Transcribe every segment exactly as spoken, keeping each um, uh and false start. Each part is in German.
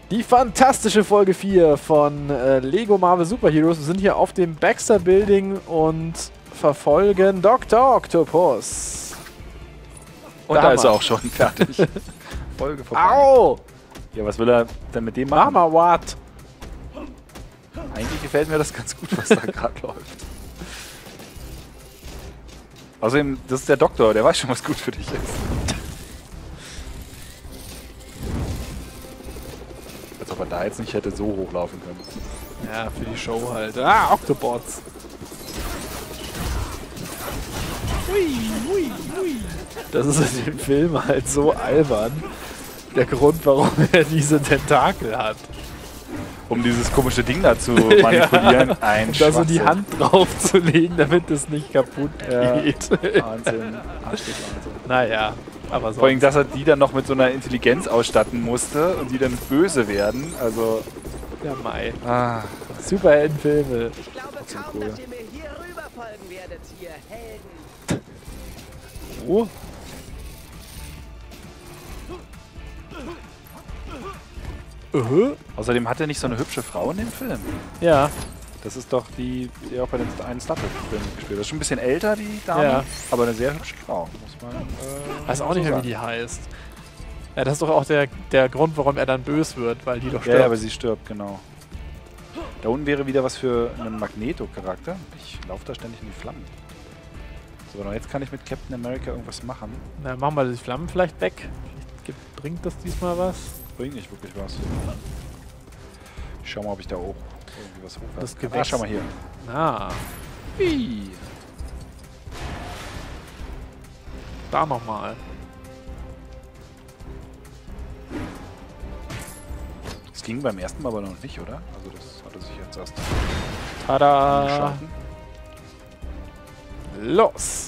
Die fantastische Folge vier von äh, Lego Marvel Super Heroes. Wir sind hier auf dem Baxter Building und verfolgen Doktor Octopus. Und da ist er auch schon fertig. Folge vorbei. Au! Ja, was will er denn mit dem machen? Mama, what? Eigentlich gefällt mir das ganz gut, was da gerade läuft. Außerdem, das ist der Doktor, der weiß schon, was gut für dich ist. Als ob er da jetzt nicht hätte so hochlaufen können. Ja, für die Show halt. Ah, Octobots. Hui, hui, hui. Das ist in dem Film halt so albern. Der Grund, warum er diese Tentakel hat. Um dieses komische Ding da zu manipulieren. Ja, Ein um da so die Schwachsinn. Hand drauf zu legen, damit es nicht kaputt Ja. geht. Wahnsinn. Absolut Wahnsinn. Naja, aber so. Vor allem, dass er die dann noch mit so einer Intelligenz ausstatten musste und die dann böse werden. Also, Ja, Mai. ah, Superheldenfilme. Ich glaube Trotzdem kaum, cool. dass ihr mir hier rüber folgen werdet, ihr Helden. Oh. Uh-huh. außerdem hat er nicht so eine hübsche Frau in dem Film. Ja, Das ist doch die, die auch bei den einen Staffel-Film gespielt hat. Das ist schon ein bisschen älter, die Dame, Ja. aber eine sehr hübsche Frau, muss man äh, weiß auch so nicht mehr, wie sagen. die heißt. Ja, das ist doch auch der, der Grund, warum er dann böse wird, weil die doch Ja, stirbt. ja, aber sie stirbt, genau. Da unten wäre wieder was für einen Magneto-Charakter. Ich laufe da ständig in die Flammen. So, und jetzt kann ich mit Captain America irgendwas machen. Na, machen wir die Flammen vielleicht weg. Vielleicht gibt, bringt das diesmal was? Bringt nicht wirklich was. Ich schau mal, ob ich da hoch irgendwie was hochwerfen Das kann. Ah, Gewächs. schau mal hier. Ah, Wie? da nochmal. Das ging beim ersten Mal aber noch nicht, oder? Also das hatte sich jetzt erst Tada! angeschalten. Los!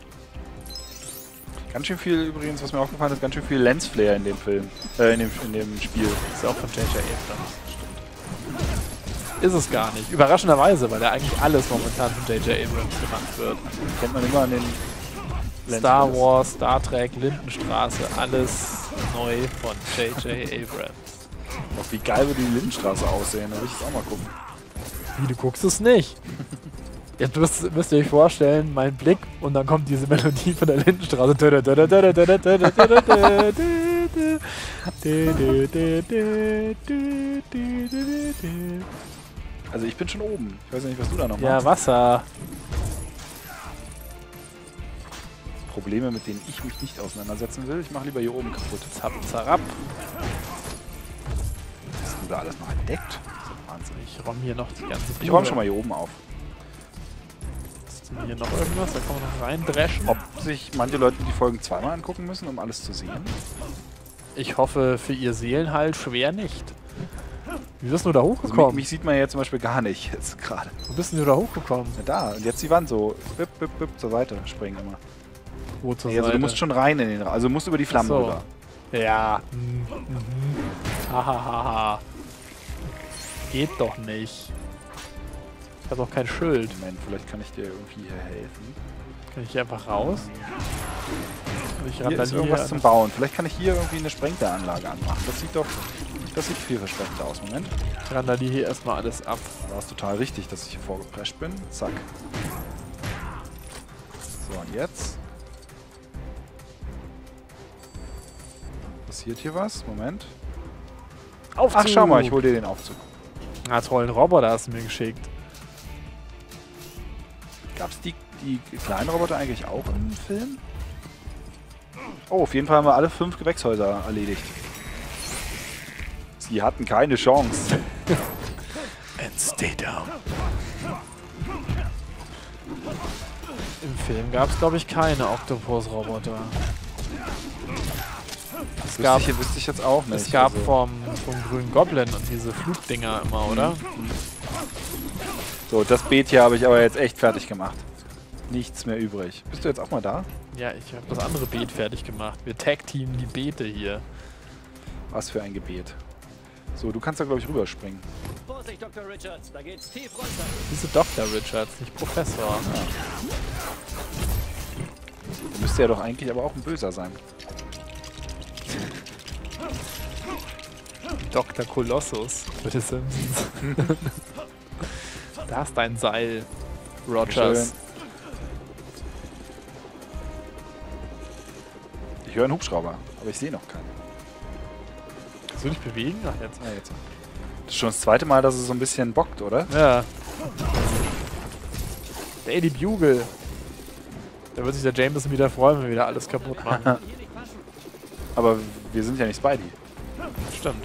Ganz schön viel übrigens, was mir aufgefallen ist, ganz schön viel Lensflare in dem Film. Äh, in dem, in dem Spiel. Ist ja auch von J J Abrams. Ist es gar nicht. Überraschenderweise, weil ja eigentlich alles momentan von J J Abrams gemacht wird. Kennt man immer an den Star Lensflares. Wars, Star Trek, Lindenstraße, alles neu von J J Abrams. Auch wie geil würde die Lindenstraße aussehen, da will ich jetzt auch mal gucken. Wie, du guckst es nicht? Jetzt müsst, müsst ihr euch vorstellen, mein Blick und dann kommt diese Melodie von der Lindenstraße. Also ich bin schon oben. Ich weiß ja nicht, was du da noch Ja, machst. Wasser. Probleme, mit denen ich mich nicht auseinandersetzen will. Ich mache lieber hier oben kaputt. Zap, zarab. Hast du da alles noch entdeckt? Das ist ja Wahnsinn. Ich räume hier noch die ganze Ich räume schon mal hier oben auf. Ist denn hier noch irgendwas? Da kann man noch reindreschen. Ob sich manche Leute die Folgen zweimal angucken müssen, um alles zu sehen? Ich hoffe für ihr Seelenheil schwer nicht. Wie bist du da Also mich, hochgekommen? mich sieht man ja zum Beispiel gar nicht jetzt gerade. Wo bist denn du da hochgekommen? Ja, da. Und jetzt die Wand so bip, bip, bip, zur Seite springen immer. Wo zur Nee, also du Seite? musst schon rein in den Raum. Also du musst über die Flammen Ach so. rüber. Ja. Mhm. Mhm. Hahaha. Geht doch nicht. Ich habe doch kein Schild. Moment, vielleicht kann ich dir irgendwie hier helfen. Kann ich hier einfach raus? Und ich Hier ist randaliere irgendwas zum einfach- Bauen. Vielleicht kann ich hier irgendwie eine Sprengkläranlage anmachen. Das sieht doch... Das sieht vielversprechend aus. Moment. Ich randaliere hier erstmal alles ab. Da war es total richtig, dass ich hier vorgeprescht bin. Zack. So, und jetzt? Passiert hier was? Moment. Aufzug! Ach, schau mal, ich hol dir den Aufzug. Ah, tollen Roboter hast du mir geschickt. Gab es die, die kleinen Roboter eigentlich auch im Film? Oh, auf jeden Fall haben wir alle fünf Gewächshäuser erledigt. Sie hatten keine Chance. And stay down. Im Film gab es, glaube ich, keine Octopus-Roboter. Es Wüsste gab, ich, wüsste ich jetzt auch nicht. es gab also. vom, vom grünen Goblin und diese Flugdinger immer, oder? So, das Beet hier habe ich aber jetzt echt fertig gemacht. Nichts mehr übrig. Bist du jetzt auch mal da? Ja, ich habe das andere Beet fertig gemacht. Wir tag-teamen die Beete hier. Was für ein Gebet. So, du kannst da, glaube ich, rüberspringen. Vorsicht, Doktor Richards, da geht's tief runter. Diese Doktor Richards, nicht Professor. Der müsste ja doch eigentlich aber auch ein Böser sein. Doktor Kolossus für die Simpsons. Da ist dein Seil, Rogers. Ich höre einen Hubschrauber, aber ich sehe noch keinen. Kannst du dich bewegen? Ach, jetzt. Ja, jetzt. Das ist schon das zweite Mal, dass es so ein bisschen bockt, oder? Ja. Daily Bugle. Da wird sich der Jameson wieder freuen, wenn wir wieder alles kaputt machen. Aber wir sind ja nicht Spidey. Stimmt.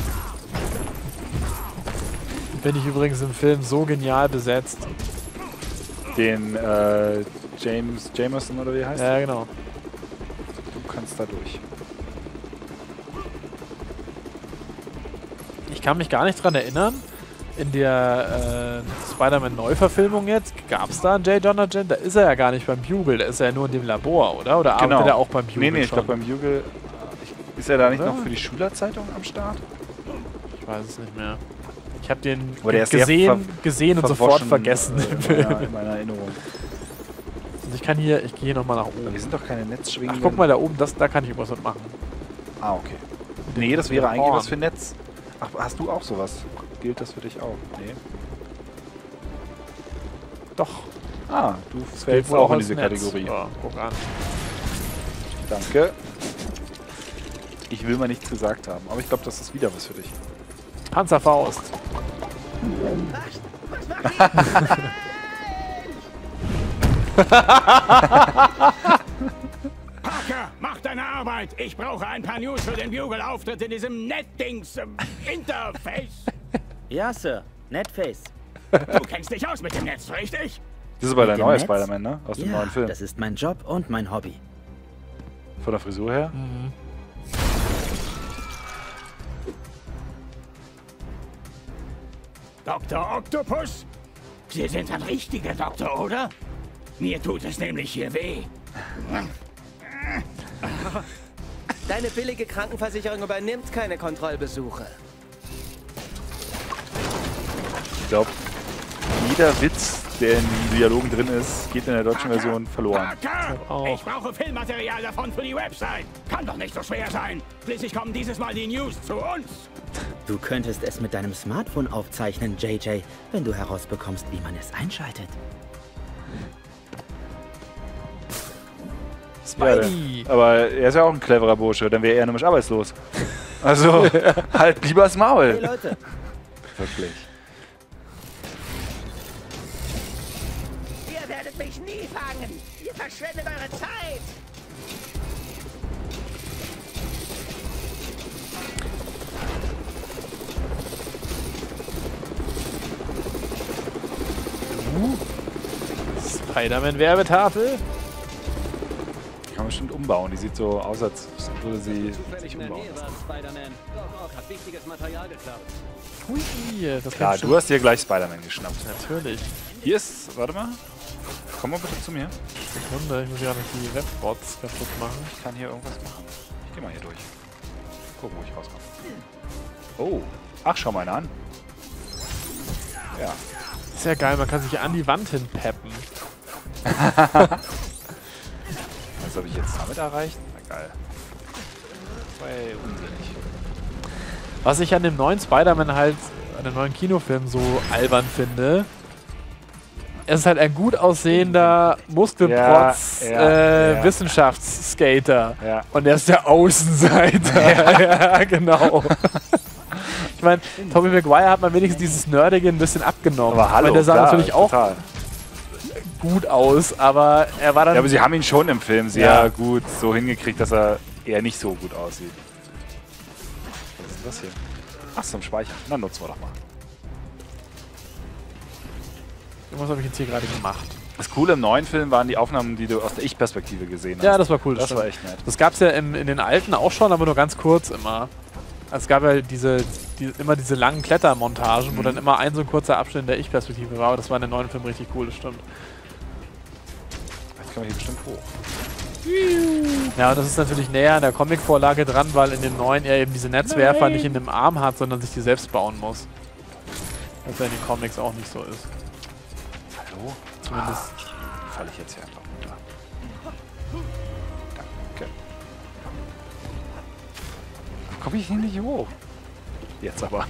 Bin ich übrigens im Film so genial besetzt. Den äh, James Jameson oder wie heißt Ja, der? genau. Du kannst da durch. Ich kann mich gar nicht dran erinnern. In der äh, Spider-Man-Neuverfilmung jetzt, gab es da einen J. Jonah Jameson? Da ist er ja gar nicht beim Bugle, da ist er ja nur in dem Labor, oder? Oder Genau. arbeitet er auch beim Bugle? Nee, nee, ich schon? glaube beim Bugle. Ist er da nicht Oder? noch für die Schülerzeitung am Start? Ich weiß es nicht mehr. Ich habe den Aber der ist sehr gesehen, ver- gesehen und sofort Verwaschen, vergessen. äh, in, meiner, in meiner Erinnerung. Also ich kann hier, ich gehe hier nochmal nach Aber oben. wir sind doch keine Ach, Netzschwingenden. guck mal da oben, das, da kann ich irgendwas mitmachen. Ah, okay. Nee, das wäre dem eigentlich Horn. was für Netz. Ach, hast du auch sowas? Gilt das für dich auch? Nee. Doch. Ah, du Das fällst gilt wohl auch in als diese Netz. Kategorie. Ja, guck an. Danke. Ich will mal nichts gesagt haben, aber ich glaube, das ist wieder was für dich. Panzerfaust. Parker, mach deine Arbeit! Ich brauche ein paar News für den Bugle-Auftritt in diesem Netdings ähm, Interface. Ja, Sir. Netface. Du kennst dich aus mit dem Netz, richtig? Das ist aber der dem neue Netz? Spider-Man, ne? Aus dem Ja, neuen Film. das ist mein Job und mein Hobby. Von der Frisur her. Doktor Octopus? Sie sind ein richtiger Doktor, oder? Mir tut es nämlich hier weh. Deine billige Krankenversicherung übernimmt keine Kontrollbesuche. Ich glaube, jeder Witz, der in den Dialogen drin ist, geht in der deutschen Version verloren. Parker! auch. Ich brauche Filmmaterial davon für die Website. Kann doch nicht so schwer sein. Schließlich kommen dieses Mal die News zu uns. Du könntest es mit deinem Smartphone aufzeichnen, J J, wenn du herausbekommst, wie man es einschaltet. Spidey. Ja, aber er ist ja auch ein cleverer Bursche, dann wäre er nämlich arbeitslos. Also, halt lieber das Hey Maul. Leute, Wirklich. ihr werdet mich nie fangen. Ihr verschwendet eure Zeit. Spider-Man-Werbetafel. Die kann man bestimmt umbauen. Die sieht so aus, als würde sie sich umbauen. Spider-Man. Doc Ock hat wichtiges Material geklaut. Hui, das Klar, kann du hast dir gleich Spider-Man geschnappt. Natürlich. Hier ist, warte mal. Komm mal bitte zu mir. Sekunde, ich muss ja nicht die Webbots kaputt machen. Ich kann hier irgendwas machen. Ich geh mal hier durch. Guck, wo ich rauskomme. Oh. Ach, schau mal einer an. Ja. Ist ja geil, man kann sich an die Wand hinpeppen. Was habe ich jetzt damit erreicht? Na geil. Das war ja unsinnig. Was ich an dem neuen Spider-Man halt, an dem neuen Kinofilm so albern finde, es ist halt ein gut aussehender Muskelprotz Ja, ja, äh, ja. Wissenschaftsskater. Ja. Und er ist der Außenseiter. Ja, genau. Ich meine, Tobey Maguire hat mal wenigstens dieses Nerdige ein bisschen abgenommen. Aber hallo, ich meine, der sah klar, natürlich auch total. gut aus, aber er war dann... Ja, aber sie haben ihn schon im Film sehr Ja. gut so hingekriegt, dass er eher nicht so gut aussieht. Was ist denn das hier? Ach, zum Speichern. Na, nutzen wir doch mal. Was habe ich jetzt hier gerade gemacht? Das Coole im neuen Film waren die Aufnahmen, die du aus der Ich-Perspektive gesehen hast. Ja, das war cool. Das stimmt. war echt nett. Das gab es ja im, in den alten auch schon, aber nur ganz kurz immer. Also es gab ja diese, die, immer diese langen Klettermontagen, wo Mhm. dann immer ein so ein kurzer Abschnitt in der Ich-Perspektive war. Aber das war in den neuen Film richtig cool, das stimmt. Jetzt können wir hier bestimmt hoch. Ja, und das ist natürlich näher an der Comic-Vorlage dran, weil in dem neuen er eben diese Netzwerfer Nein. nicht in dem Arm hat, sondern sich die selbst bauen muss. Was ja in den Comics auch nicht so ist. Hallo? Zumindest. Ah, falle ich jetzt hier einfach runter. Danke. Komme ich hier nicht hoch? Jetzt aber.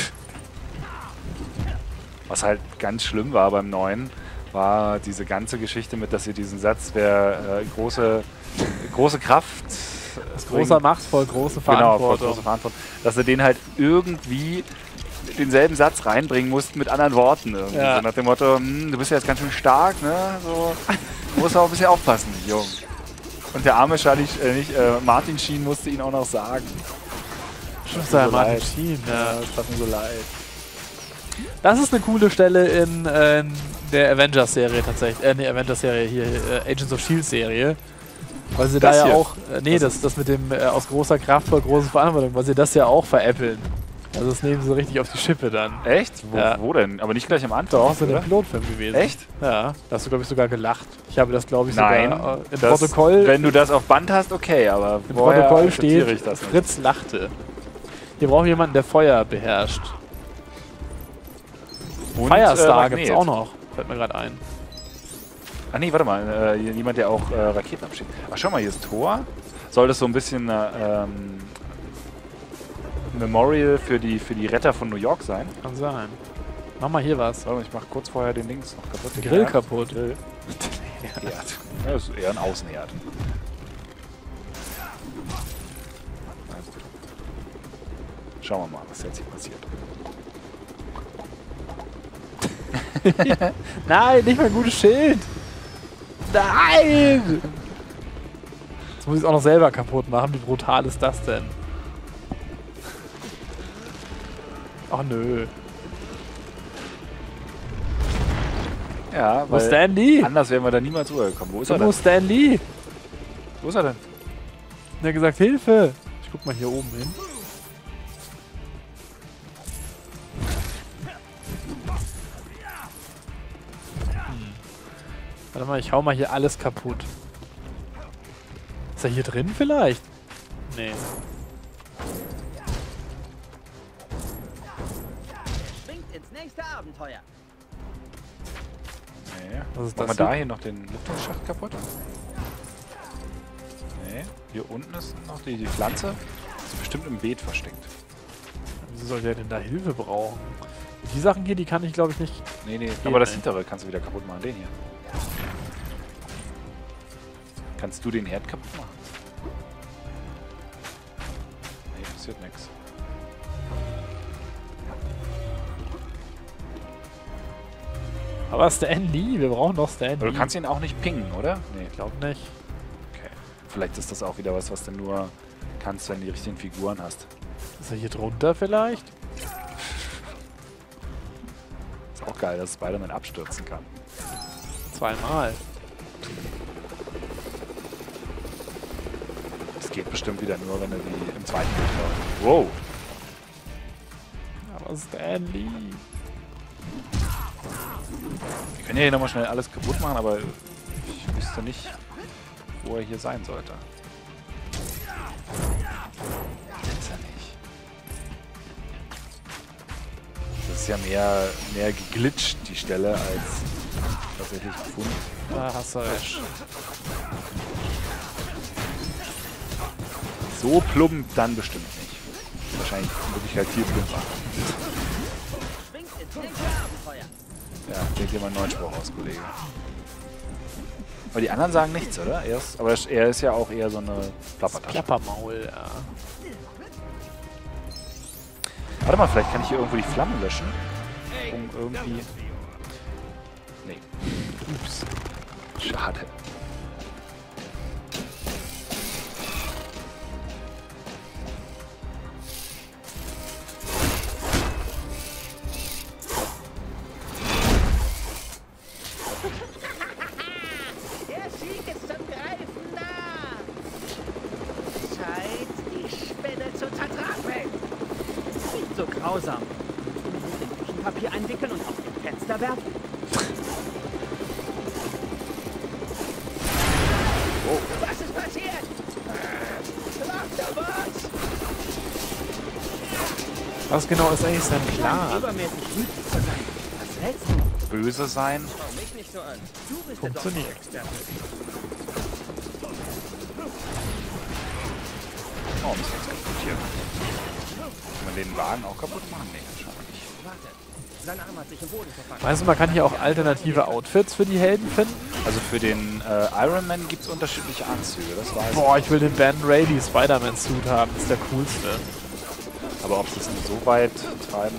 Was halt ganz schlimm war beim neuen, war diese ganze Geschichte mit, dass ihr diesen Satz, wer äh, große, große Kraft... Das großer Macht voll große Verantwortung. Genau, voll große Verantwortung. Dass sie den halt irgendwie denselben Satz reinbringen mussten mit anderen Worten. Irgendwie. Ja. So nach dem Motto, hm, du bist ja jetzt ganz schön stark, ne? So, du musst auch ein bisschen aufpassen, Jung. Und der arme Charlie, äh, nicht, äh, Martin Sheen musste ihn auch noch sagen. Stimmt, so Martin leid. Sheen, ja. Ja, das tat mir so leid. Das ist eine coole Stelle in, äh, in der Avengers-Serie tatsächlich. Äh, ne, Avengers-Serie hier, äh, Agents of Shield-Serie. Weil sie Das da ja hier? auch, äh, nee, das, das mit dem äh, aus großer Kraft voll große Verantwortung, weil sie das ja auch veräppeln. Also das nehmen sie richtig auf die Schippe dann. Echt? Wo, Ja. wo denn? Aber nicht gleich am Anfang, Doch, ist in dem oder? Pilotfilm gewesen. Echt? Ja, da hast du, glaube ich, sogar gelacht. Ich habe das, glaube ich, Nein. sogar äh, im Das, Protokoll, wenn du das auf Band hast, okay, aber im vorher Protokoll akzeptiere steht, ich das nicht. Fritz lachte. Wir brauchen jemanden, der Feuer beherrscht. Und, Firestar äh, gibt es Magnet. auch noch. Fällt mir gerade ein. Ach nee, warte mal, äh, jemand, der auch äh, Raketen abschießt. Ach, schau mal, hier ist Thor. Soll das so ein bisschen äh, ähm, Memorial für die, für die Retter von New York sein? Kann sein. Mach mal hier was. Warte mal, ich mach kurz vorher den Links noch kaputt. Den Grill Ja. kaputt. Grill. Herd. Ja, das ist eher ein Außenherd. Schauen wir mal, was jetzt hier passiert. Nein, nicht mein gutes Schild. Nein! Jetzt muss ich es auch noch selber kaputt machen. Wie brutal ist das denn? Ach nö. Ja, Wo ist Stan Lee? anders wären wir da niemals rübergekommen. Wo ist er Wo denn? ist Stan Lee? Wo ist er denn? Der hat gesagt, Hilfe. Ich guck mal hier oben hin. Hm. Warte mal, ich hau mal hier alles kaputt. Ist er hier drin vielleicht? Nee. Schwingt ins nächste Abenteuer. Nee. Was ist Machen wir das da hier? hier noch den Lüftungsschacht kaputt? Nee. Hier unten ist noch die, die Pflanze. Ist bestimmt im Beet versteckt. Wieso soll der denn da Hilfe brauchen? Die Sachen hier, die kann ich glaube ich nicht. Nee, nee. Aber das nicht. hintere kannst du wieder kaputt machen. Den hier. Kannst du den Herd kaputt machen? Nee, passiert nichts. Aber Stan Lee, wir brauchen doch Stan Aber Lee. du kannst ihn auch nicht pingen, oder? Nee. Ich glaube nicht. Okay. Vielleicht ist das auch wieder was, was du nur kannst, wenn du die richtigen Figuren hast. Ist er hier drunter vielleicht? Ist auch geil, dass Spider-Man abstürzen kann. Zweimal. Das geht bestimmt wieder nur, wenn er die im zweiten Bild läuft. Wow. Aber Stan Lee. Wir können ja hier nochmal schnell alles kaputt machen, aber ich wüsste nicht, wo er hier sein sollte. Ist er nicht. Das ist ja mehr, mehr geglitscht, die Stelle, als tatsächlich gefunden. Da hast du recht. So plump dann bestimmt nicht. Wahrscheinlich in Wirklichkeit viel plumper. Schwingt ins nächste Abenteuer. Ja, denk dir mal einen neuen Spruch aus, Kollege. Aber die anderen sagen nichts, oder? Er ist, aber er ist ja auch eher so eine Plappertasche. Klappermaul, ja. Warte mal, vielleicht kann ich hier irgendwo die Flammen löschen. Um irgendwie... Nee. Ups. Schade. Der Sieg ist zum Greifen nah. Zeit, die Spinne zu zertrampeln. Nicht so grausam. In Küchenpapier einwickeln und auf den Fenster werfen. Oh. Was ist passiert? Octobus! Was genau ist eigentlich sein Plan? Übermäßig wütend zu sein. Was hältst du? Böse sein. Schau mich nicht so an. Du bist Funktioniert. der Experte. noch ein bisschen was kaputt hier. Kann man den Wagen auch kaputt machen? Nee, scheinbar nicht. Warte. Sein Arm hat sich im Boden verfangen. Meinst du, man kann hier auch alternative Outfits für die Helden finden? Also für den äh, Iron Man gibt es unterschiedliche Anzüge, das weiß Boah, ich will den Ben Reilly Spider-Man-Suit haben. Das ist der coolste. ich. Aber ob sie es denn so weit treiben...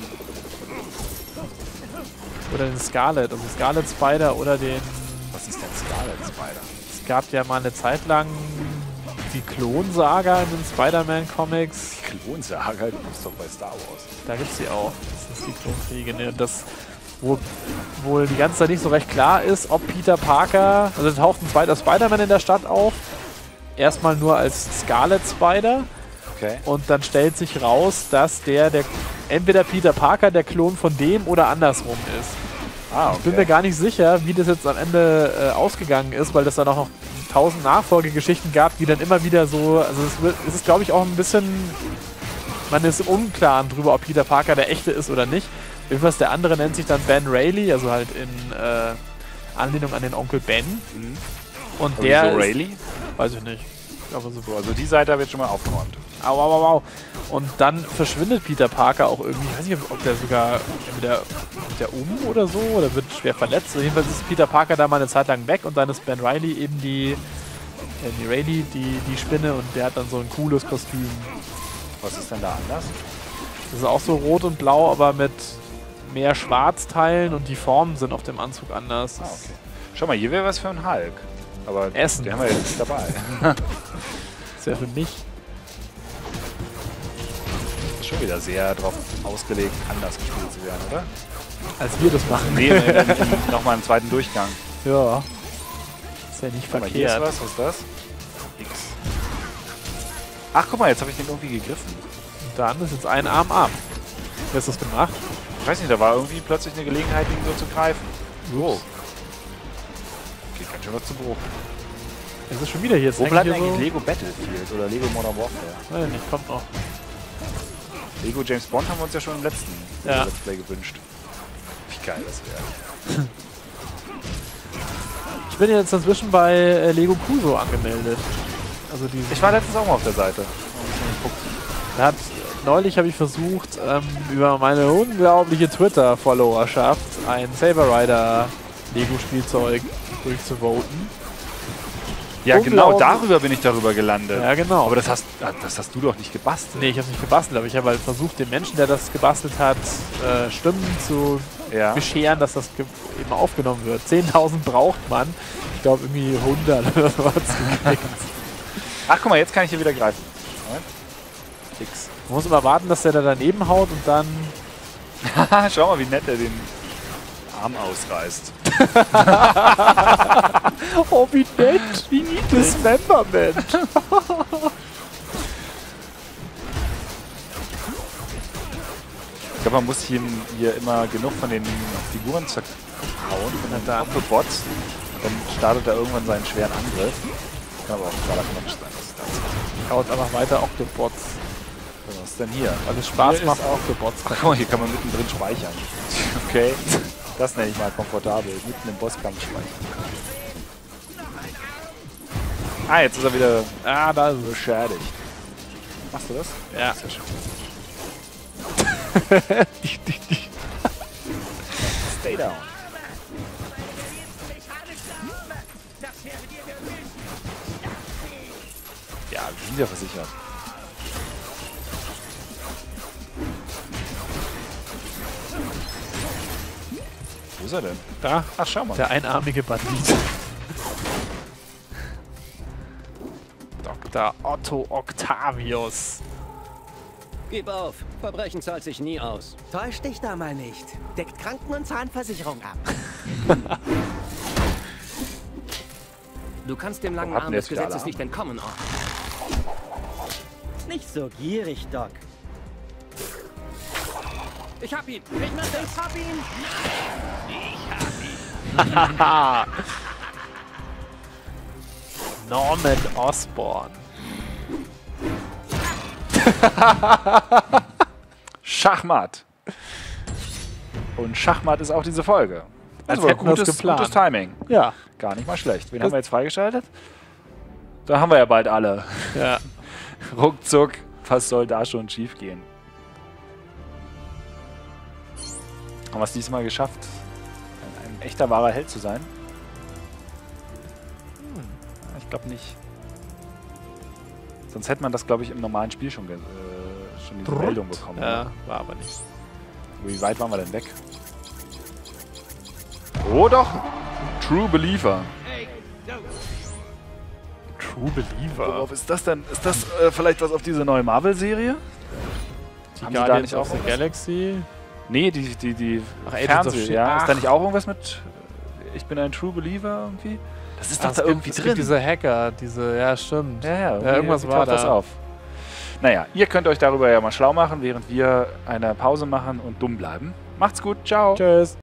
Oder den Scarlet, also Scarlet Spider oder den... Was ist denn Scarlet Spider? Es gab ja mal eine Zeit lang die Klonsaga in den Spider-Man-Comics. Die Klonsaga, die ist doch bei Star Wars. Da gibt's die auch. Das ist die Klonkriege. Ne? Das, wo wohl die ganze Zeit nicht so recht klar ist, ob Peter Parker... Also da taucht ein zweiter Spider-Man in der Stadt auf. Erstmal nur als Scarlet Spider. Okay. Und dann stellt sich raus, dass der, der entweder Peter Parker der Klon von dem oder andersrum ist. Ah, okay. Ich bin mir gar nicht sicher, wie das jetzt am Ende äh, ausgegangen ist, weil es dann auch noch tausend Nachfolgegeschichten gab, die dann immer wieder so... Also es, wird, es ist, glaube ich, auch ein bisschen... Man ist unklar drüber, ob Peter Parker der echte ist oder nicht. Jedenfalls der andere nennt sich dann Ben Reilly, also halt in äh, Anlehnung an den Onkel Ben. Mhm. Und Aber der wieso ist, Reilly? weiß ich nicht. Ich glaube so. So, also die Seite habe ich jetzt schon mal aufgeräumt. Au, au, au, au. Und dann verschwindet Peter Parker auch irgendwie. Ich weiß nicht, ob der sogar entweder kommt der um oder so oder wird schwer verletzt. Also jedenfalls ist Peter Parker da mal eine Zeit lang weg und dann ist Ben Reilly eben die, äh, die Reilly, die, die Spinne und der hat dann so ein cooles Kostüm. Was ist denn da anders? Das ist auch so rot und blau, aber mit mehr Schwarzteilen und die Formen sind auf dem Anzug anders. Ah, okay. Schau mal, hier wäre was für einen Hulk. Aber Essen. den haben wir jetzt nicht dabei. Das ist ja für mich. Das ist schon wieder sehr darauf ausgelegt, anders gespielt zu werden, oder? Als wir das machen. Nee, nochmal einen zweiten Durchgang. Ja. Ist ja nicht Guck mal, hier ist verkehrt. was, was ist das? X. Ach, guck mal, jetzt habe ich den irgendwie gegriffen. Und dann ist jetzt ein Arm ab. Wer ist das gemacht? Ich weiß nicht, da war irgendwie plötzlich eine Gelegenheit, den so zu greifen. So. Geht ganz schön was zu Bruch. Es ist schon wieder hier. Jetzt Wo hängt bleibt hier eigentlich so Lego Battlefield oder Lego Modern Warfare? Weiß ich nicht, kommt noch. Lego James Bond haben wir uns ja schon im letzten Ja. Let's Play gewünscht. Wie geil das wäre. Ich bin jetzt inzwischen bei äh, Lego Kuso angemeldet. Also die, Ich war letztens auch mal auf der Seite. da hat, neulich habe ich versucht, ähm, über meine unglaubliche Twitter-Followerschaft ein Saber Rider Lego-Spielzeug durchzuvoten. Ja, genau, Unglaublich. darüber bin ich darüber gelandet. Ja, genau. Aber das hast, das hast du doch nicht gebastelt. Nee, ich habe nicht gebastelt, aber ich habe halt versucht, den Menschen, der das gebastelt hat, äh, Stimmen zu Ja. bescheren, dass das ge eben aufgenommen wird. zehntausend braucht man. Ich glaube, irgendwie hundert oder so hat's gekriegt. Ach, guck mal, jetzt kann ich hier wieder greifen. Moment. X. Man muss immer warten, dass der da daneben haut und dann... Schau mal, wie nett er den Arm ausreißt. Oh, wie nett! Wie Dismemberment! Ich glaube, man muss hier, hier immer genug von den Figuren zerhauen, von den dann. Octobots. Dann startet er irgendwann seinen schweren Angriff. Kann aber auch ein klarer Knopf sein. Das ist das. Haut einfach weiter Octobots. Was ist denn hier? Weil es Spaß Hier macht, ist auch- Octobots. Ach, guck mal, hier kann man mittendrin speichern. Okay. Das nenne ich mal komfortabel. Mitten im Bosskampf speichern. Ah, jetzt ist er wieder Ah, da ist es. beschädigt. Machst du das? Ja. Sehr schön. Stay down. Ja, wir sind ja versichert. Wo ist er denn? Da, Ach, schau mal. der einarmige Bandit. Doktor Otto Octavius. Gib auf. Verbrechen zahlt sich nie aus. Täusch dich da mal nicht. Deckt Kranken- und Zahnversicherung ab. Du kannst dem langen Warum Arm hatten des jetzt wieder alle Gesetzes Arme? nicht entkommen, Ork. Nicht so gierig, Doc. Ich hab ihn! Ich mach den! Ich hab ihn! Norman Osborn. Schachmatt. Und Schachmatt ist auch diese Folge. Als Also hätten wir es gutes, geplant. gutes Timing. Ja. Gar nicht mal schlecht. Wen Das- haben wir jetzt freigeschaltet? Da haben wir ja bald alle. Ja. Ruckzuck, was soll da schon schief gehen? Haben wir es diesmal geschafft, ein, ein echter, wahrer Held zu sein? Hm, ich glaube nicht. Sonst hätte man das, glaube ich, im normalen Spiel schon, äh, schon diese Brrrt. Meldung bekommen. Ja, Ne? war aber nicht. Wie weit waren wir denn weg? Oh doch! True Believer. True Believer. Worauf ist das denn? Ist das äh, vielleicht was auf diese neue Marvel-Serie? Die Haben sie da Guardians nicht of auch the was? Galaxy. Nee, die, die, die Ach, Agents of Fernseh, Shield. ja. Ist Ach. da nicht auch irgendwas mit äh, Ich bin ein True Believer irgendwie? Das ist Ah, doch es da gibt- irgendwie es drin. gibt diese Hacker, diese, ja stimmt. ja, ja, Ja, irgendwas war taucht das da. auf. Naja, ihr könnt euch darüber ja mal schlau machen, während wir eine Pause machen und dumm bleiben. Macht's gut, ciao. Tschüss.